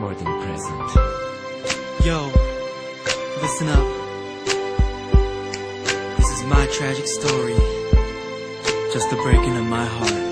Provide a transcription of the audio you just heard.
recording present. Yo, listen up. This is my tragic story. Just the breaking of my heart.